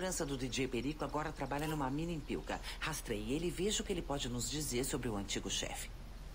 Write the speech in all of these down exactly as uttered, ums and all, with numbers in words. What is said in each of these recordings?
segurança do D J Perico agora trabalha numa mina em Pilca. Rastreie ele e veja o que ele pode nos dizer sobre o antigo chefe.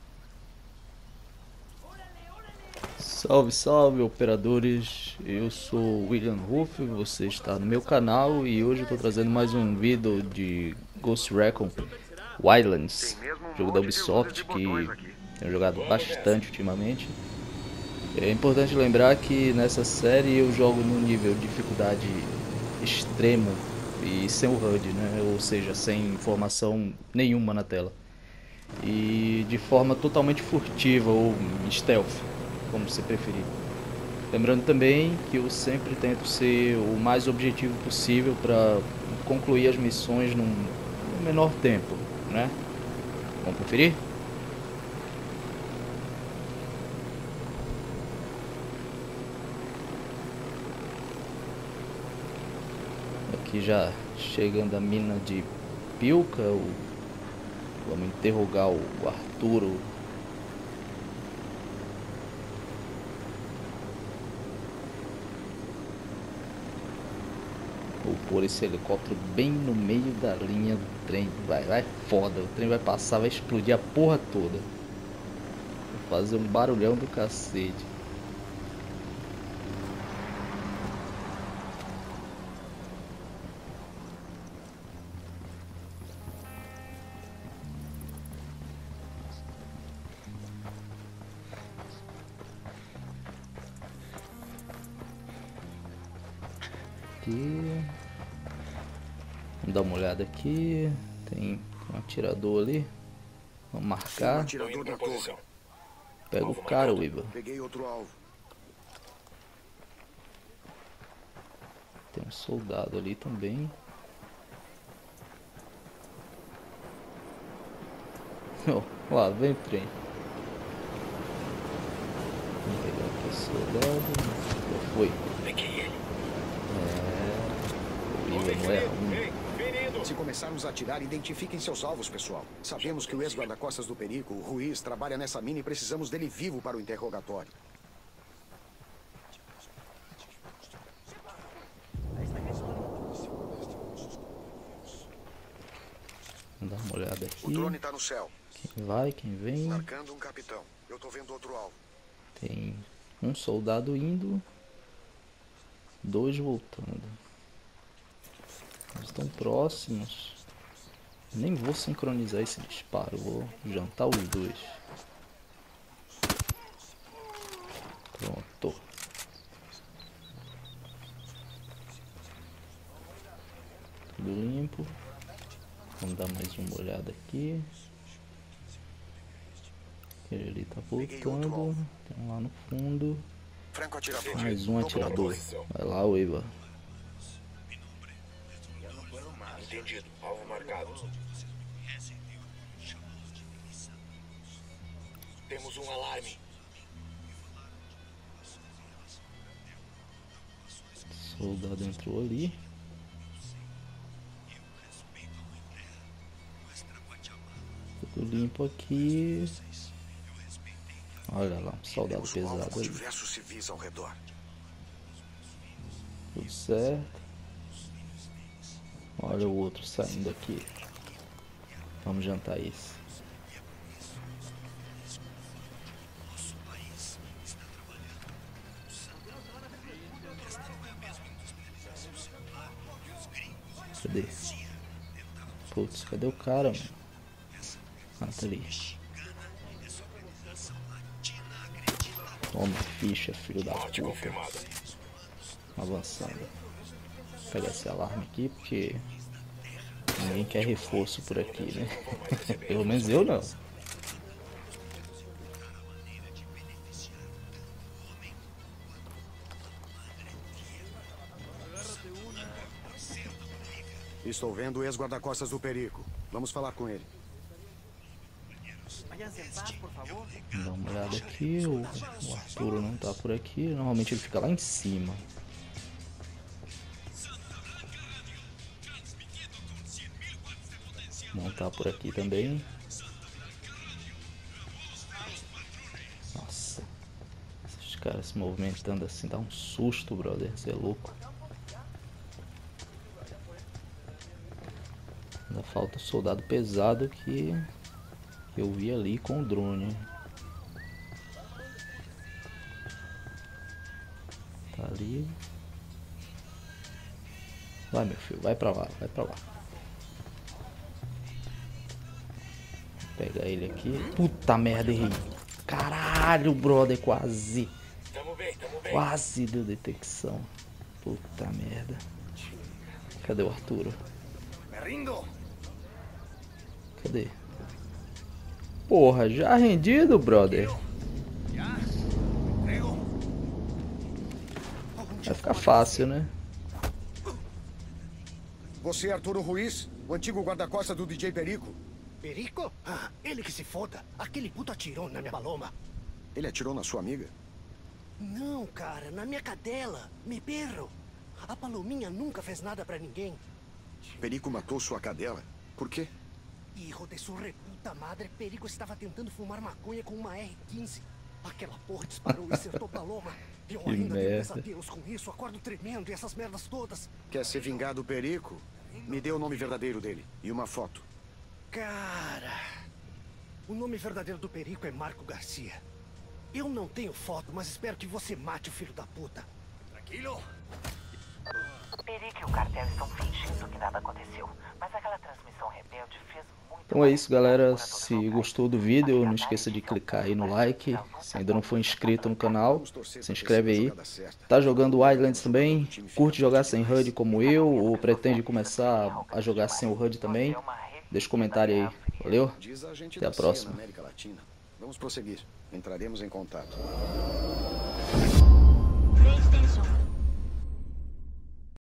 Salve, salve, operadores. Eu sou William Ruff, você está no meu canal e hoje eu estou trazendo mais um vídeo de Ghost Recon Wildlands, jogo da Ubisoft que tenho jogado bastante ultimamente. É importante lembrar que nessa série eu jogo no nível de dificuldade extremo e sem o H U D, né? Ou seja, sem informação nenhuma na tela. E de forma totalmente furtiva ou stealth, como você preferir. Lembrando também que eu sempre tento ser o mais objetivo possível para concluir as missões num, num menor tempo, né? Vamos conferir? Aqui já chegando a mina de Pilca, o... vamos interrogar o Arturo. Vou pôr esse helicóptero bem no meio da linha do trem. Vai, vai foda. O trem vai passar, vai explodir a porra toda. Vai fazer um barulhão do cacete. Aqui. Vamos dar uma olhada aqui. Tem um atirador ali. Vamos marcar. Pega o cara, Weaver. Peguei outro alvo. Tem um soldado ali também. Oh, lá vem o trem. Vamos pegar aqui o soldado. Já foi. Peguei ele. É... O Weaver não é ruim. Se começarmos a atirar, identifiquem seus alvos, pessoal. Sabemos que o ex-guarda-costas do Perico, o Ruiz, trabalha nessa mina e precisamos dele vivo para o interrogatório. Vamos dar uma olhada aqui. O drone tá no céu. Quem vai, quem vem. Marcando um capitão. Eu tô vendo outro alvo. Tem um soldado indo, dois voltando. Eles estão próximos. Nem vou sincronizar esse disparo, vou jantar os dois. Pronto. Tudo limpo. Vamos dar mais uma olhada aqui. Ele ali tá voltando. Tem um lá no fundo. Franco atirador. Mais um atirador. Vai lá, Weaver. Entendido. Alvo marcado. Temos um alarme. Soldado entrou ali. Tudo limpo aqui. Olha lá, um soldado Temos um alvo pesado com ali. diversos civis ao redor. Tudo certo. Olha o outro saindo aqui. Vamos jantar esse. Cadê? Putz, cadê o cara, mano? Ah, tá ali. Toma ficha, filho da Morte puta. confirmada. Avançando. Vou pegar esse alarme aqui porque ninguém quer reforço por aqui, né? Pelo menos eu não. Estou vendo o ex-guarda-costas do Perico. Vamos falar com ele. Vamos dar uma olhada aqui. O, o Arturo não tá por aqui. Normalmente ele fica lá em cima. Não tá por aqui também. Nossa. Esses caras se movimentando assim dá um susto, brother. Você é louco. falta o soldado pesado que eu vi ali com o drone. Tá ali. Vai, meu filho, vai pra lá, vai pra lá. Vou pegar ele aqui. Puta merda, errei. Caralho, brother, quase. Tamo bem, tamo bem. Quase deu detecção. Puta merda. Cadê o Arturo? Cadê? Porra, já rendido, brother. Vai ficar fácil, né? Você é Arturo Ruiz, o antigo guarda-costas do D J Perico? Perico? Ah, ele que se foda. Aquele puto atirou na minha paloma. Ele atirou na sua amiga? Não, cara, na minha cadela. Me perro. A palominha nunca fez nada pra ninguém. Perico matou sua cadela? Por quê? Hijo de sua reputa madre, Perico estava tentando fumar maconha com uma R quinze. Aquela porra disparou e acertou Paloma. Eu Que ainda merda. tenho pesadelos com isso, acordo tremendo e essas merdas todas. Quer ser vingado do Perico? Me dê o nome verdadeiro dele e uma foto. Cara, o nome verdadeiro do Perico é Marco Garcia. Eu não tenho foto, mas espero que você mate o filho da puta. Tranquilo? Perico e o cartel estão fingindo que nada aconteceu, mas aquela transmissão rebelde fez muito. Então é isso, galera. Se gostou do vídeo, não esqueça de clicar aí no like. Se ainda não for inscrito no canal, se inscreve aí. Tá jogando Wildlands também? Curte jogar sem H U D como eu? Ou pretende começar a jogar sem o H U D também? Deixa um comentário aí. Valeu? Diz a gente Até a da C I A próxima. na América Latina. Vamos prosseguir. Entraremos em contato.